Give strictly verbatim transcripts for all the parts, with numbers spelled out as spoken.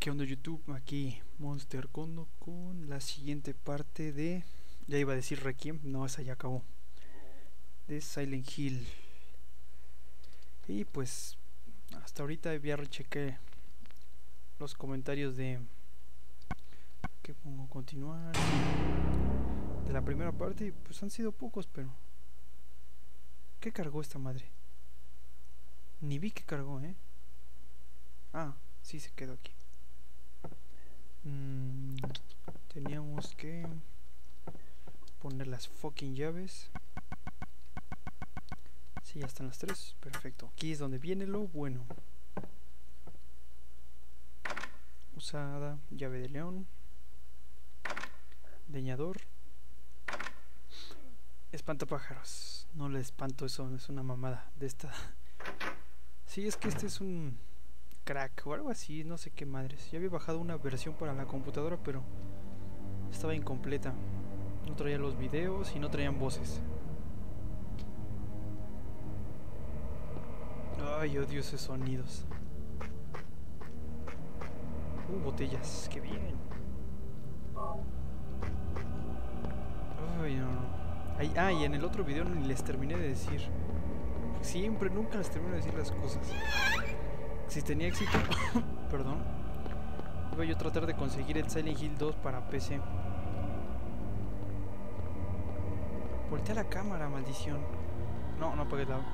¿Qué onda YouTube? Aquí Monster Condo con la siguiente parte de... Ya iba a decir Requiem, no, esa ya acabó. De Silent Hill. Y pues hasta ahorita ya rechequé los comentarios de... ¿Qué pongo? Continuar. De la primera parte y pues han sido pocos, pero... ¿Qué cargó esta madre? Ni vi que cargó, ¿eh? Ah, sí se quedó aquí. Mm, teníamos que poner las fucking llaves. Sí, ya están las tres. Perfecto. Aquí es donde viene lo bueno. Usada, llave de león, leñador, espantapájaros. No le espanto, eso es una mamada de esta. Sí, es que este es un crack o algo así, no sé qué madres. Ya había bajado una versión para la computadora, pero estaba incompleta. No traía los videos y no traían voces. Ay, odio esos sonidos. Uh, botellas, qué bien. Ay, no, no. Ay, ah, y en el otro video ni les terminé de decir. Siempre, nunca les termino de decir las cosas. Si tenía éxito, perdón, iba yo a tratar de conseguir el Silent Hill dos para P C. Voltea la cámara, maldición. No, no apagues la... No.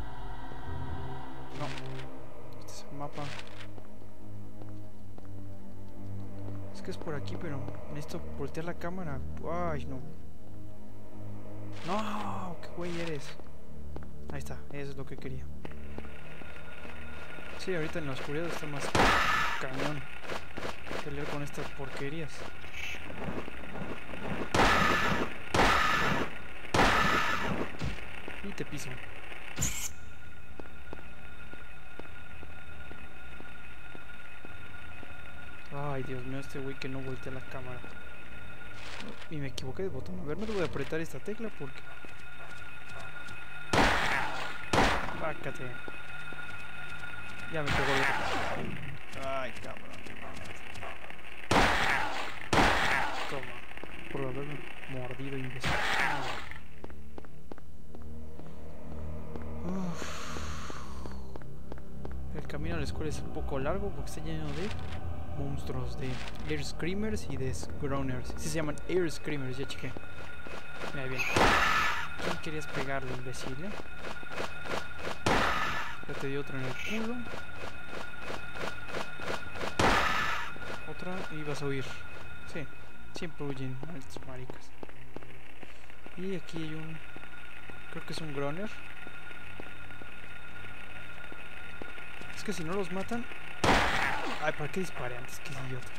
Este es el mapa. Es que es por aquí, pero necesito voltear la cámara. Ay, no. No, qué güey eres. Ahí está, eso es lo que quería. Sí, ahorita en la oscuridad está más cañón pelear con estas porquerías. Y te piso. Ay, Dios mío, este güey que no voltea la cámara. Y me equivoqué de botón. A ver, no te voy a apretar esta tecla porque... Bácate. Ya me pegó el otro. Ay, cabrón. Toma. Por haberme mordido, imbécil. El camino a la escuela es un poco largo porque está lleno de monstruos, de Air Screamers y de Groaners. Sí se llaman Air Screamers, ya chequé. Mira bien. ¿Quién querías pegarle, imbécil, eh? Ya te di otra en el culo. Otra y vas a huir. Sí, siempre huyen estos maricas. Y aquí hay un... Creo que es un Groaner. Es que si no los matan... Ay, ¿para qué disparé antes? Que idiota.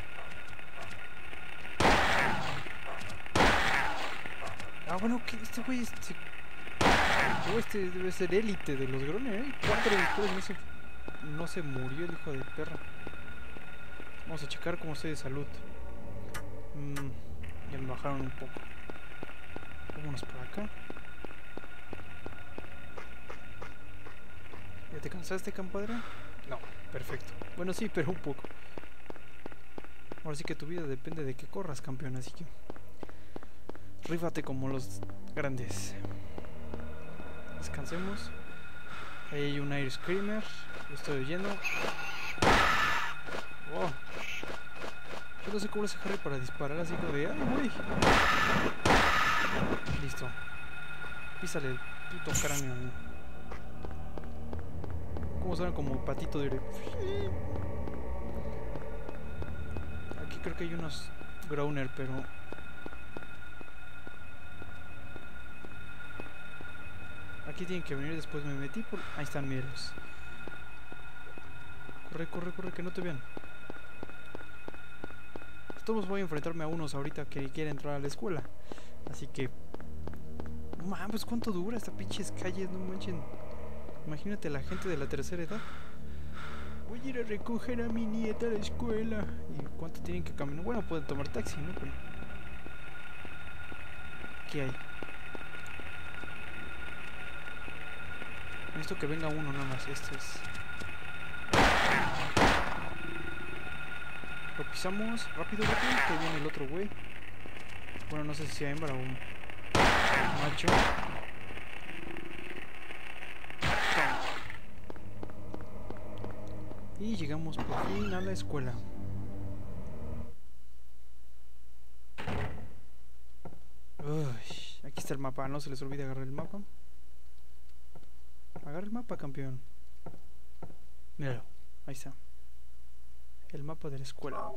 Ah, bueno, que este güey... Este... Oh, este debe ser élite de los Groaner, ¿eh? Cuatro después no se... no se murió el hijo de perra. Vamos a checar cómo estoy de salud. Mm, ya me bajaron un poco. Vámonos por acá. ¿Ya te cansaste, compadre? No, perfecto. Bueno, sí, pero un poco. Ahora sí que tu vida depende de que corras, campeón, así que... rífate como los grandes. Descansemos. Ahí hay un Air Screamer. Lo estoy oyendo. Oh. Yo no sé cómo le hace Harry para disparar así como de... ¡Ay, güey! Listo. Písale el puto cráneo. Como suena como patito de... Aquí creo que hay unos Groaner, pero... Aquí tienen que venir, después me metí por... Ahí están, mírenlos. Corre, corre, corre, que no te vean. Todos voy a enfrentarme a unos ahorita que quieren entrar a la escuela. Así que... Man, pues cuánto dura esta pinches calles, no manchen. Imagínate la gente de la tercera edad. Voy a ir a recoger a mi nieta a la escuela. ¿Y cuánto tienen que caminar? Bueno, pueden tomar taxi, ¿no? Pero... ¿Qué hay? Necesito que venga uno nada más. Esto es... Lo pisamos. Rápido, rápido. Que viene el otro güey. Bueno, no sé si sea hembra o un macho. Y llegamos por fin a la escuela. Uy, aquí está el mapa. No se les olvide agarrar el mapa. Agarra el mapa, campeón. Míralo. Ahí está. El mapa de la escuela.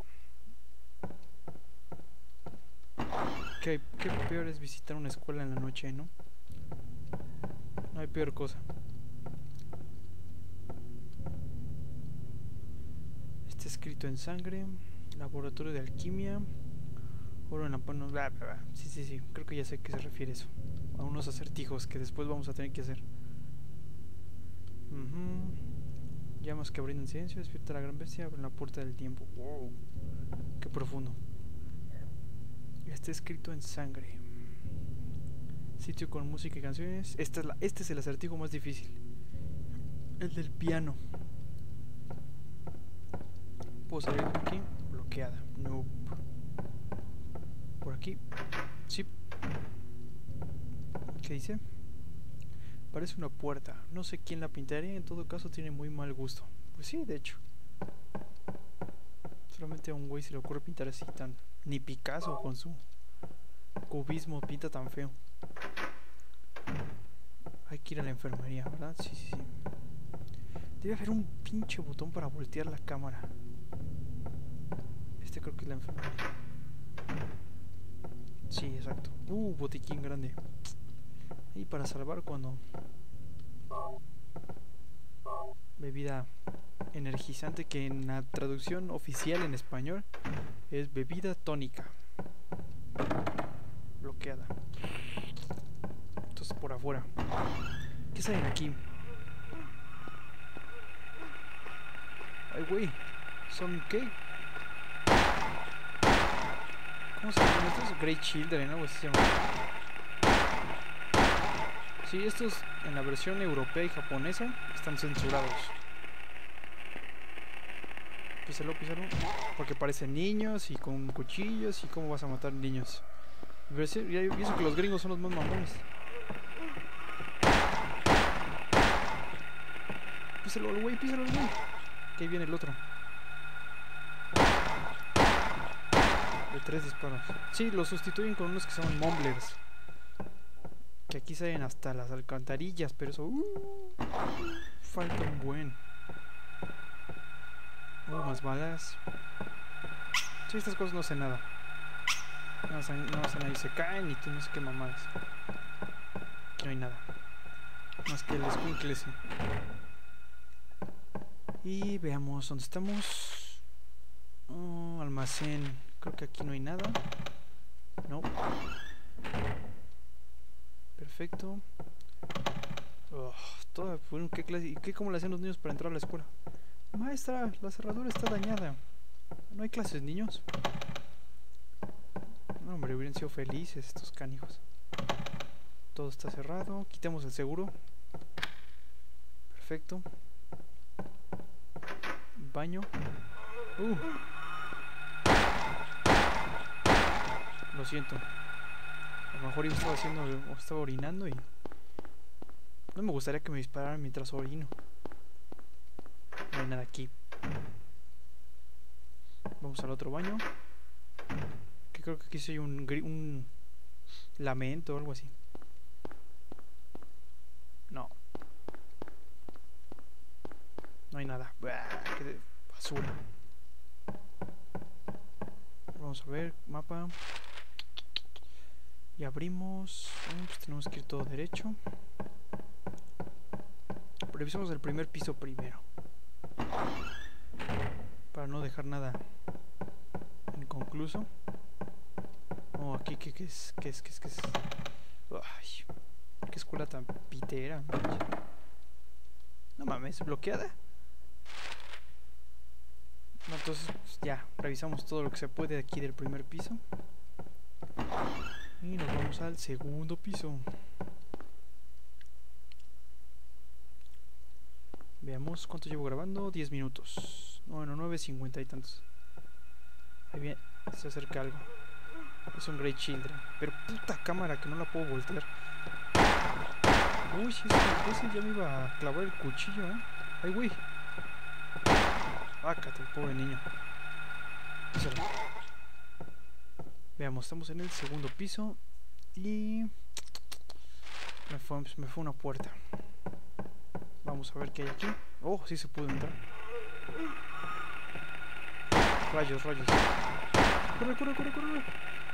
Qué, qué peor es visitar una escuela en la noche, ¿no? No hay peor cosa. Está escrito en sangre. Laboratorio de alquimia. Oro en la mano. Bla, bla, bla. Sí, sí, sí. Creo que ya sé a qué se refiere eso. A unos acertijos que después vamos a tener que hacer. Uh-huh. Llamas que brindan silencio. Despierta la gran bestia. Abre la puerta del tiempo. Wow. Qué profundo. Está escrito en sangre. Sitio con música y canciones. Esta es la, este es el acertijo más difícil. El del piano. ¿Puedo salir por aquí? Bloqueada. No. Por aquí. Sí. ¿Qué dice? Parece una puerta. No sé quién la pintaría. En todo caso tiene muy mal gusto. Pues sí, de hecho. Solamente a un güey se le ocurre pintar así tan... Ni Picasso con su cubismo pinta tan feo. Hay que ir a la enfermería, ¿verdad? Sí, sí, sí. Debe haber un pinche botón para voltear la cámara. Este creo que es la enfermería. Sí, exacto. Uh, botiquín grande. Y para salvar cuando... Bebida energizante, que en la traducción oficial en español es bebida tónica. Bloqueada. Entonces por afuera. ¿Qué salen aquí? Ay, güey. ¿Son qué? ¿Cómo se llaman estos? Great Children, algo así se llama. Sí, estos en la versión europea y japonesa están censurados. Písalo, písalo. Porque parecen niños y con cuchillos. ¿Y cómo vas a matar niños? Pero sí, yo pienso que los gringos son los más mamones. Písalo al güey, písalo al güey. Que ahí viene el otro. De tres disparos. Sí, los sustituyen con unos que son mumblers. Que aquí salen hasta las alcantarillas, pero eso... Uh, falta un buen. Uh, más balas. Sí, estas cosas no sé nada. No sé, no sé nada. Y se caen y tú no sé qué mamadas. Aquí no hay nada. Más que el escuincle ese. Y veamos dónde estamos. Oh, almacén. Creo que aquí no hay nada. No. Perfecto. Oh, todo, ¿qué clase? ¿Y qué cómo le hacen los niños para entrar a la escuela? Maestra, la cerradura está dañada. ¿No hay clases, niños? No, hombre, hubieran sido felices estos canijos. Todo está cerrado. Quitemos el seguro. Perfecto. Baño. Uh. Lo siento. A lo mejor yo estaba haciendo o estaba orinando y no me gustaría que me dispararan mientras orino. No hay nada aquí. Vamos al otro baño. Que creo que aquí sí hay un, un lamento o algo así. No. No hay nada. Bah, qué de basura. Vamos a ver, mapa. Y abrimos. Pues tenemos que ir todo derecho. Revisamos el primer piso primero. Para no dejar nada inconcluso. Oh, aquí, ¿qué, qué es? ¿Qué es? ¿Qué es? ¿Qué es? Ay, qué escuela tan pitera. No mames, ¿bloqueada? No, entonces pues ya, revisamos todo lo que se puede aquí del primer piso. Y nos vamos al segundo piso. Veamos cuánto llevo grabando. diez minutos. Bueno, nueve cincuenta y tantos. Ahí viene, se acerca algo. Es un Grey Children. Pero puta cámara que no la puedo voltear. Uy, sí, ese, ese ya me iba a clavar el cuchillo, eh. Ay, güey. Bácate, el pobre niño. Písalo. Veamos, estamos en el segundo piso. Y me fue, me fue una puerta. Vamos a ver qué hay aquí. Oh, sí se pudo entrar. Rayos, rayos. Corre, corre, corre, corre.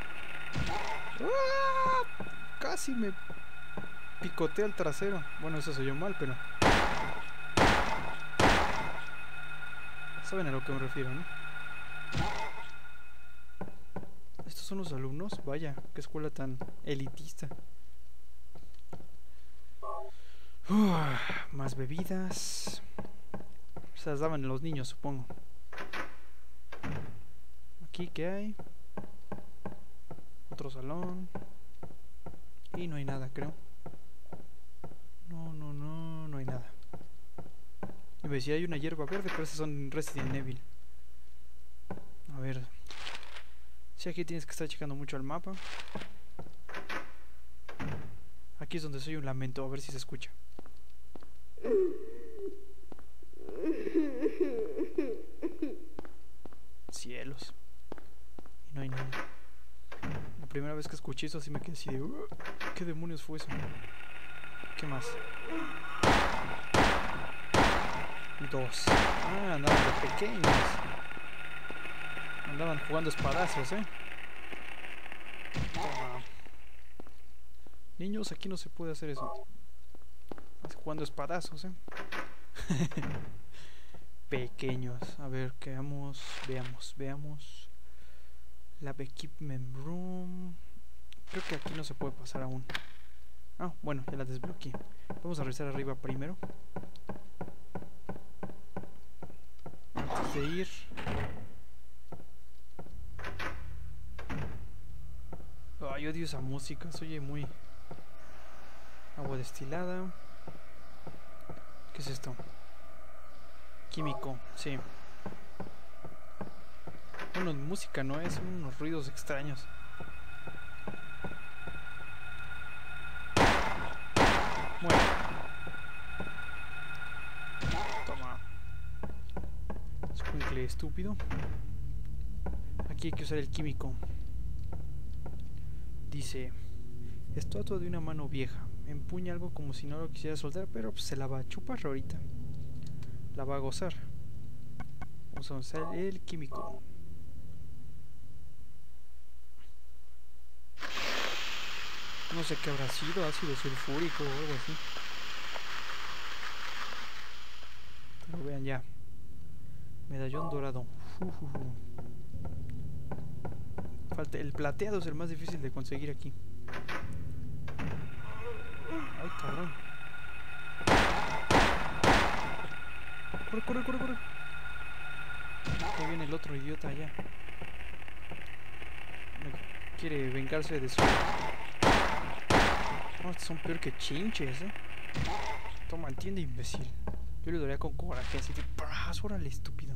¡Ah! Casi me picotea el trasero. Bueno, eso se oyó mal, pero saben a lo que me refiero, ¿no? Estos son los alumnos. Vaya, qué escuela tan elitista. Uf, más bebidas. Se las daban los niños, supongo. Aquí, ¿qué hay? Otro salón. Y no hay nada, creo. No, no, no, no hay nada. Y me decía, hay una hierba verde, pero esas son Resident Evil. A ver. Si aquí tienes que estar checando mucho el mapa. Aquí es donde soy un lamento, a ver si se escucha. Cielos. Y no hay nada. La primera vez que escuché eso así me quedé así de... Uh, ¿qué demonios fue eso? ¿Qué más? Dos. Ah, andaban de pequeños. Andaban jugando espadazos, eh. Toma. Niños, aquí no se puede hacer eso. Jugando espadazos, eh. Pequeños. A ver, veamos, veamos, veamos. Lab Equipment Room. Creo que aquí no se puede pasar aún. Ah, bueno, ya la desbloqueé. Vamos a revisar arriba primero. Antes de ir. Ay, odio esa música, se oye muy... Agua destilada. ¿Qué es esto? Químico, sí. Bueno, música no es, son unos ruidos extraños. Muere. Toma. Escuincle estúpido. Aquí hay que usar el químico. Dice: estatua de una mano vieja. Empuña algo como si no lo quisiera soltar, pero pues, se la va a chupar ahorita. La va a gozar. Vamos a usar el químico. No sé qué habrá sido, ácido sulfúrico o algo así. Pero vean ya. Medallón dorado. Uh, uh, uh. Falta el plateado, es el más difícil de conseguir aquí. Ay, cabrón. Corre, corre, corre, corre. Ahí viene el otro idiota allá. Quiere vengarse de su... No, estos son peor que chinches, eh. Toma, entiende, imbécil. Yo le daría con coraje, así de... ¡Pras! ¡Órale, estúpido!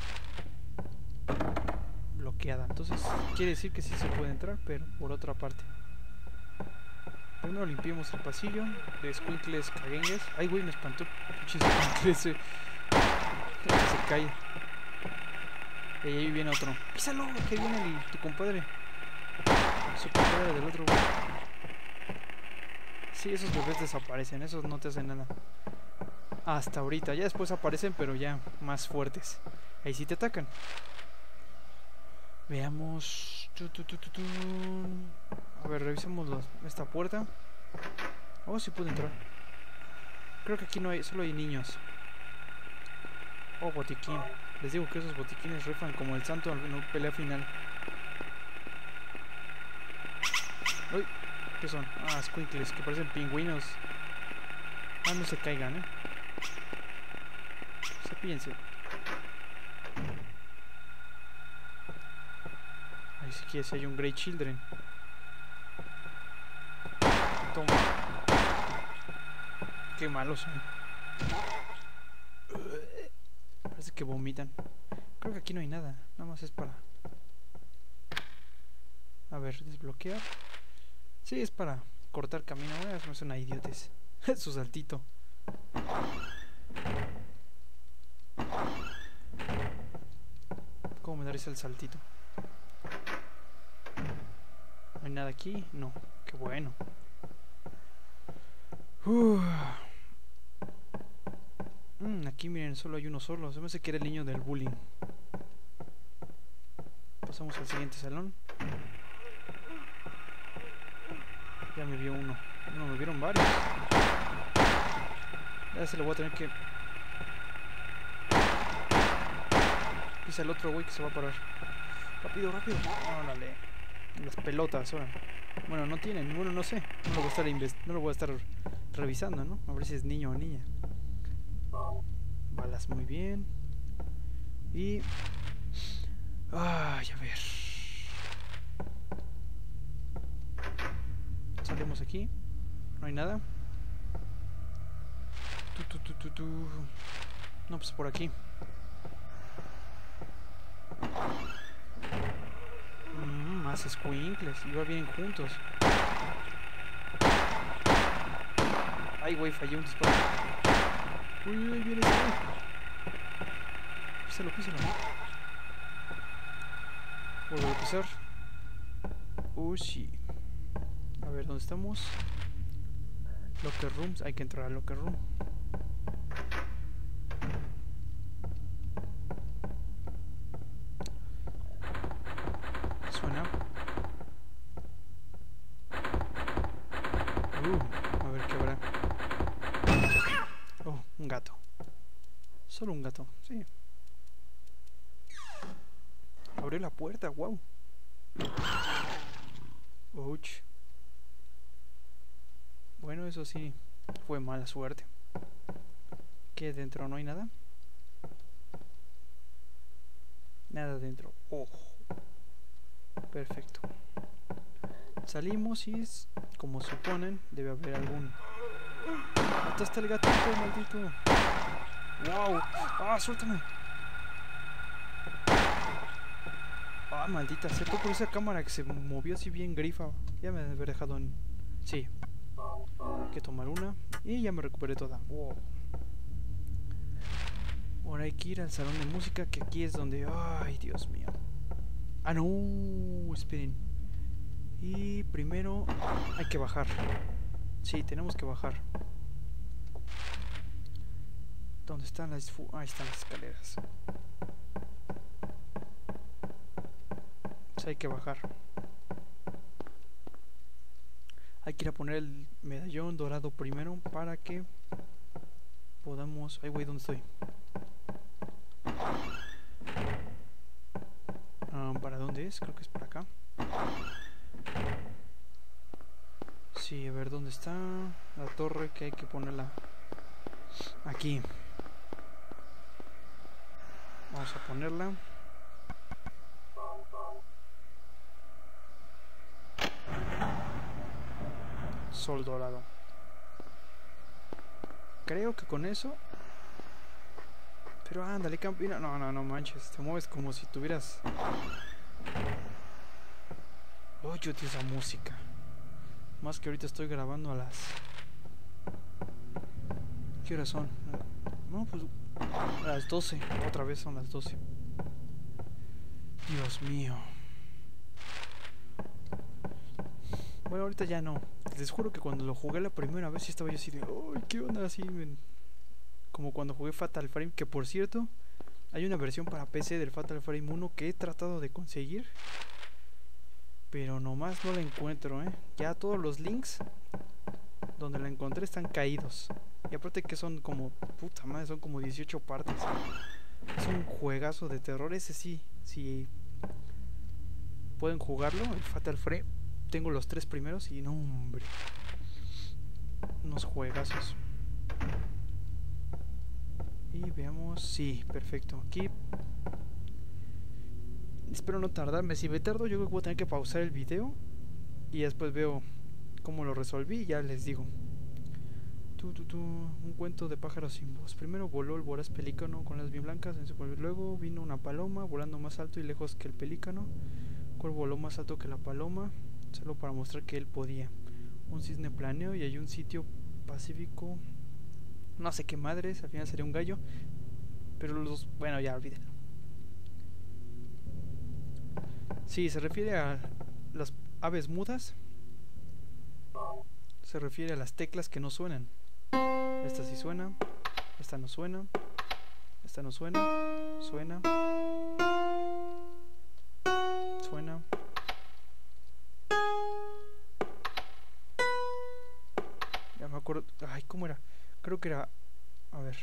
Bloqueada. Entonces, quiere decir que sí se puede entrar, pero por otra parte. Primero limpiemos el pasillo de escuincles caguengues. Ay, güey, me espantó. Pinche escuincle ese. Se cae. Y ahí viene otro. ¡Písalo! Que viene el, tu compadre. Su compadre del otro, güey. Sí, esos bebés desaparecen. Esos no te hacen nada. Hasta ahorita. Ya después aparecen, pero ya más fuertes. Ahí sí te atacan. Veamos. A ver, revisemos los, esta puerta. Oh, sí pude entrar. Creo que aquí no hay, solo hay niños. Oh, botiquín. Les digo que esos botiquines rifan como el santo en una pelea final. Uy, ¿qué son? Ah, squinkles, que parecen pingüinos. Ah, no se caigan, eh. Cepíllense. Ahí sí que sí hay un Grey Children. Toma. Qué malos son. Parece que vomitan. Creo que aquí no hay nada. Nada más es para A ver, desbloquear. Sí, es para cortar camino. Eso es una idiotez. Su saltito. ¿Cómo me darías el saltito? ¿No hay nada aquí? No. Qué bueno. Uh. Mm, aquí miren, solo hay uno solo. Se me hace que era el niño del bullying. Pasamos al siguiente salón. Ya me vio uno. No, me vieron varios. Ya se lo voy a tener que... Pisa el otro güey que se va a parar. Rápido, rápido. Órale. Las pelotas, ahora. Bueno, no tienen. Bueno, no sé. No lo voy a estar, invest no lo voy a estar revisando, ¿no? A ver si es niño o niña. Balas muy bien. Y... Ay, a ver. Salimos aquí. No hay nada. Tu, tu, tu, tu, tu. No, pues por aquí. Mm, más squinkles. Iba bien juntos. Ay, güey, fallé un disparo. Uy, uy, viene ese güey. Písalo, písalo. Vuelvo a pisar. Uy, sí. A ver, ¿dónde estamos? Locker rooms. Hay que entrar al locker room. Suena. Uh, a ver qué habrá. Oh, un gato. Solo un gato, sí. Abrió la puerta, wow. Ouch. Bueno, eso sí, fue mala suerte. ¿Qué dentro? ¿No hay nada? Nada dentro. Oh. Perfecto. Salimos y es, como suponen, debe haber algún... ¡Acá está el gatito, maldito! ¡Wow! ¡Ah, suéltame! ¡Ah, maldita! Se tocó esa cámara que se movió así bien grifa. Ya me debe haber dejado en... Sí. Hay que tomar una. Y ya me recuperé toda. ¡Wow! Ahora hay que ir al salón de música, que aquí es donde... ¡Ay, Dios mío! ¡Ah, no! Esperen. Y primero hay que bajar. Sí, tenemos que bajar. ¿Dónde están las... Ahí están las escaleras. Pues hay que bajar. Hay que ir a poner el medallón dorado primero para que podamos... Ay, güey, ¿dónde estoy? Um, ¿Para dónde es? Creo que es para acá. Sí, a ver dónde está la torre, que hay que ponerla aquí. Vamos a ponerla. Sol dorado. Creo que con eso. Pero ándale, campina. No, no, no manches. Te mueves como si tuvieras. Oye, tío, esa música. Más que ahorita estoy grabando a las... ¿Qué horas son? No, pues... A las doce. Otra vez son las doce. Dios mío. Bueno, ahorita ya no. Les juro que cuando lo jugué la primera vez sí estaba yo así de... ¡Ay, qué onda! Así, men. Como cuando jugué Fatal Frame. Que por cierto, hay una versión para P C del Fatal Frame uno que he tratado de conseguir. Pero nomás no la encuentro, ¿eh? Ya todos los links donde la encontré están caídos. Y aparte que son como... Puta madre, son como dieciocho partes. Es un juegazo de terror. Ese sí, si pueden jugarlo, el Fatal Frame. Tengo los tres primeros y no, hombre. Unos juegazos. Y veamos... Sí, perfecto. Aquí... Espero no tardarme. Si me tardo, yo creo que voy a tener que pausar el video y después veo cómo lo resolví y ya les digo. Tu, tu, tu, un cuento de pájaros sin voz. Primero voló el voraz pelícano con las bien blancas. Luego vino una paloma volando más alto y lejos que el pelícano, cuervo voló más alto que la paloma, solo para mostrar que él podía. Un cisne planeó y hay un sitio pacífico, no sé qué madres, al final sería un gallo, pero los... bueno, ya olvídenlo. Sí, se refiere a las aves mudas, se refiere a las teclas que no suenan. Esta sí suena, esta no suena, esta no suena, suena, suena. Ya me acuerdo, ay, ¿cómo era? Creo que era, a ver.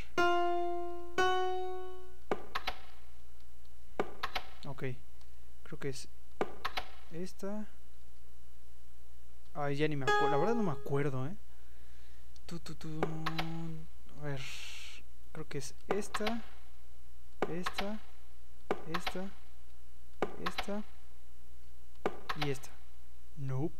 Ok, creo que es esta. Ay, ya ni me acuerdo, la verdad no me acuerdo, eh. Tu, tu, tu. A ver, creo que es esta, esta, esta, esta y esta. Nope.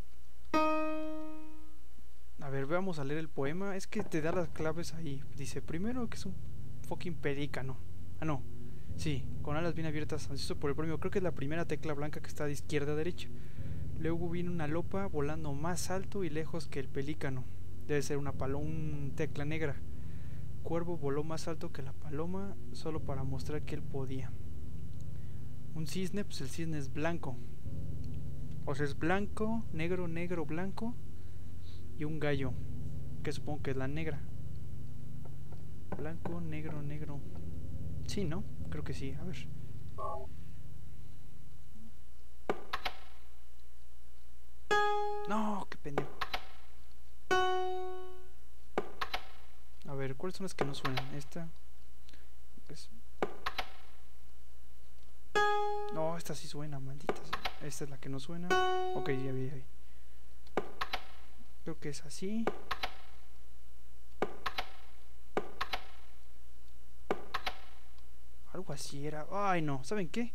A ver, vamos a leer el poema. Es que te da las claves ahí. Dice primero que es un fucking pelícano. Ah, no. Sí, con alas bien abiertas, ansioso por el premio. Creo que es la primera tecla blanca que está de izquierda a derecha. Luego viene una lopa volando más alto y lejos que el pelícano. Debe ser una paloma, un tecla negra. Cuervo voló más alto que la paloma, solo para mostrar que él podía. Un cisne, pues el cisne es blanco. O sea, es blanco, negro, negro, blanco. Y un gallo, que supongo que es la negra. Blanco, negro, negro. Sí, ¿no? Creo que sí, a ver. No, qué pendejo. A ver, ¿cuáles son las que no suenan? Esta. Pues... no, esta sí suena, maldita. Esta es la que no suena. Ok, ya vi, ya vi. Creo que es así. Algo así era. Ay, no, ¿saben qué?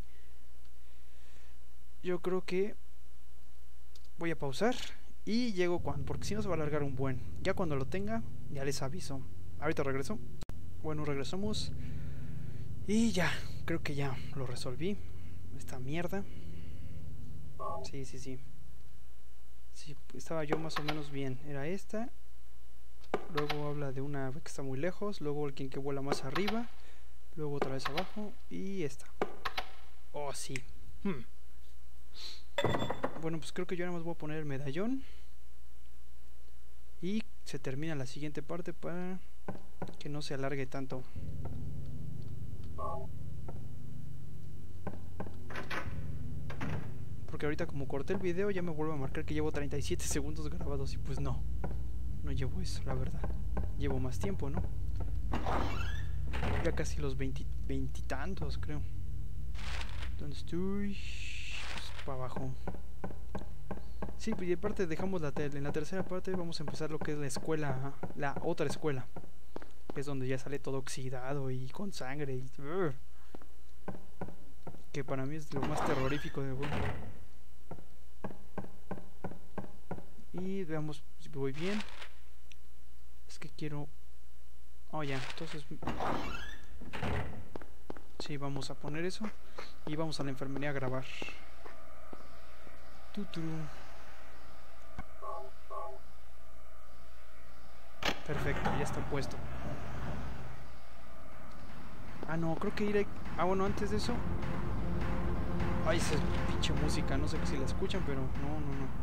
Yo creo que voy a pausar y llego cuando, porque si no se va a alargar un buen. Ya cuando lo tenga, ya les aviso. Ahorita regreso. Bueno, regresamos. Y ya, creo que ya lo resolví. Esta mierda. Sí, sí, sí. Sí, estaba yo más o menos bien. Era esta. Luego habla de una que está muy lejos. Luego el quien que vuela más arriba. Luego otra vez abajo. Y esta. Oh, sí. Hmm. Bueno, pues creo que yo nada más voy a poner el medallón. Y se termina la siguiente parte para que no se alargue tanto. Porque ahorita como corté el video ya me vuelve a marcar que llevo treinta y siete segundos grabados. Y pues no, no llevo eso, la verdad. Llevo más tiempo, ¿no? Ya casi los veintitantos, creo. ¿Dónde estoy? Pues para abajo. Sí, y aparte dejamos la tele. En la tercera parte vamos a empezar lo que es la escuela, la otra escuela, que es donde ya sale todo oxidado y con sangre y... Uh, que para mí es lo más terrorífico de juego. Y veamos si voy bien. Es que quiero... oh, ya, entonces... sí, vamos a poner eso. Y vamos a la enfermería a grabar. Tuturu. Perfecto, ya está puesto. Ah, no, creo que ir a... ah, bueno, antes de eso... ay, esa es pinche música, no sé si la escuchan, pero no, no, no.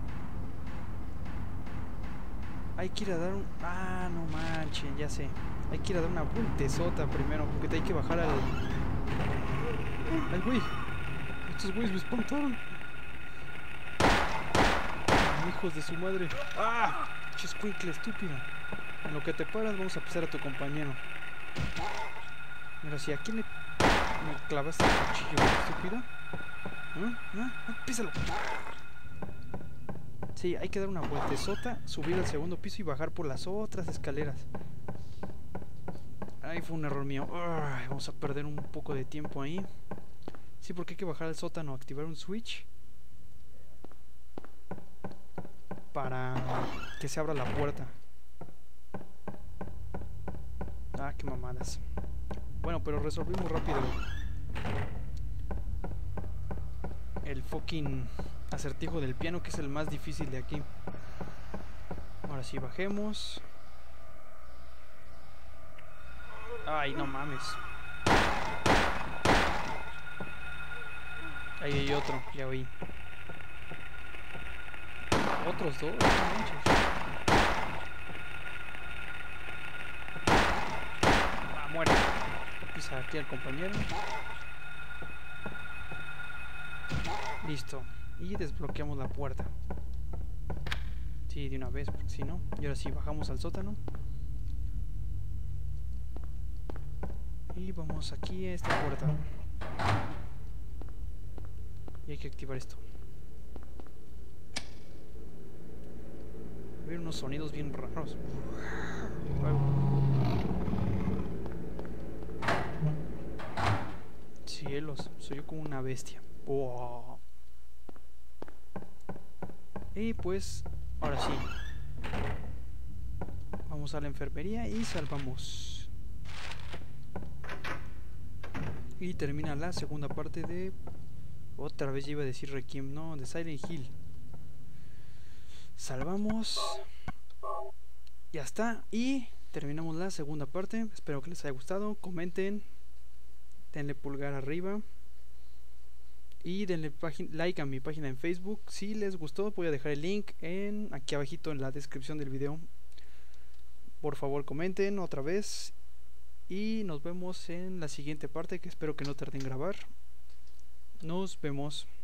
Hay que ir a dar un... ah, no manchen, ya sé. Hay que ir a dar una vueltezota primero, porque te hay que bajar al... ay, güey. Estos güeyes me espantaron. Hijos de su madre. ¡Ah! Chescuincle, estúpido. En lo que te paras, vamos a pisar a tu compañero. Mira, si aquí le... me clavaste el cuchillo, estúpido. ¿Ah? ¿Ah? ¿Ah? Písalo. Sí, hay que dar una vueltezota, subir al segundo piso y bajar por las otras escaleras. Ay, fue un error mío. Ay, vamos a perder un poco de tiempo ahí. Sí, porque hay que bajar al sótano, activar un switch para que se abra la puerta. Ah, qué mamadas. Bueno, pero resolvimos rápido. el fucking acertijo del piano, que es el más difícil de aquí. Ahora sí, bajemos. Ay, no mames. Ahí hay otro, ya oí. Otros dos, no manches. Ah, muere. Pisa aquí al compañero. Listo. Y desbloqueamos la puerta. Sí, de una vez, porque si no. Y ahora sí, bajamos al sótano. Y vamos aquí a esta puerta. Y hay que activar esto. Ver unos sonidos bien raros. Cielos, soy yo como una bestia. Wow. Y pues, ahora sí. Vamos a la enfermería y salvamos. Y termina la segunda parte de... Otra vez iba a decir Requiem, no, de Silent Hill. Salvamos. Ya está. Y terminamos la segunda parte. Espero que les haya gustado. Comenten. Denle pulgar arriba. Y denle like a mi página en Facebook. Si les gustó, voy a dejar el link en aquí abajito en la descripción del video. Por favor, comenten otra vez. Y nos vemos en la siguiente parte, que espero que no tarde en grabar. Nos vemos.